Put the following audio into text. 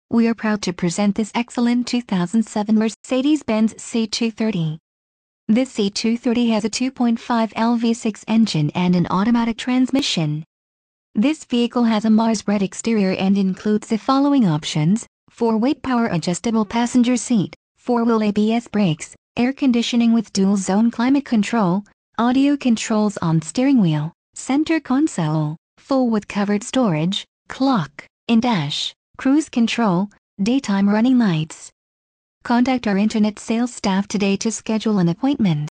We are proud to present this excellent 2007 Mercedes-Benz C230. This C230 has a 2.5L V6 engine and an automatic transmission. This vehicle has a Mars red exterior and includes the following options: 4-way power adjustable passenger seat, 4-wheel ABS brakes, air conditioning with dual-zone climate control, audio controls on steering wheel, center console, full with covered storage, clock, in-dash, cruise control, daytime running lights. Contact our internet sales staff today to schedule an appointment.